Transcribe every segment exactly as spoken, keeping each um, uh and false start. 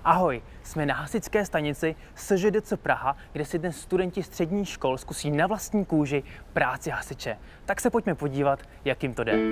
Ahoj, jsme na hasičské stanici S Ž D C Praha, kde si dnes studenti středních škol zkusí na vlastní kůži práci hasiče. Tak se pojďme podívat, jak jim to jde.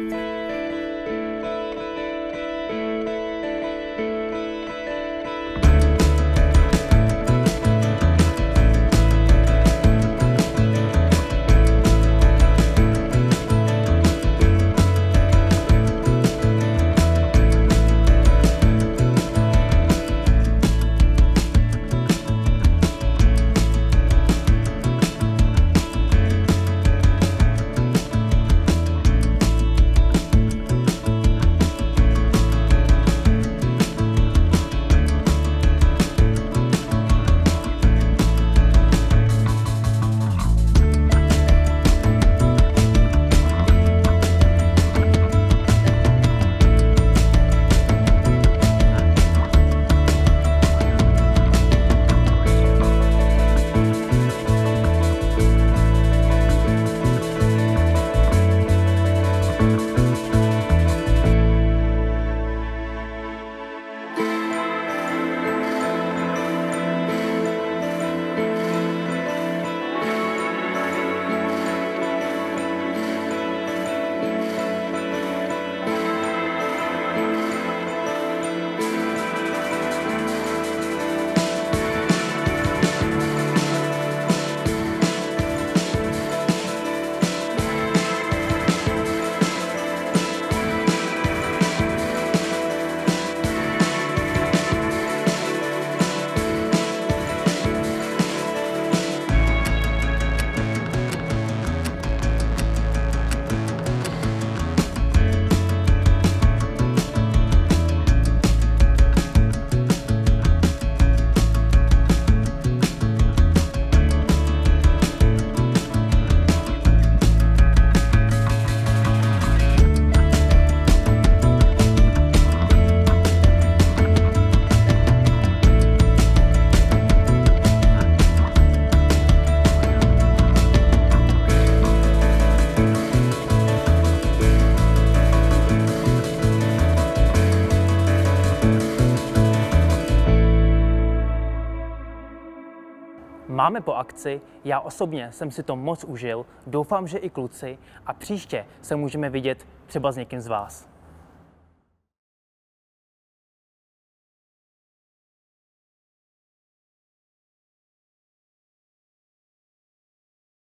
Máme po akci, já osobně jsem si to moc užil, doufám, že i kluci, a příště se můžeme vidět třeba s někým z vás.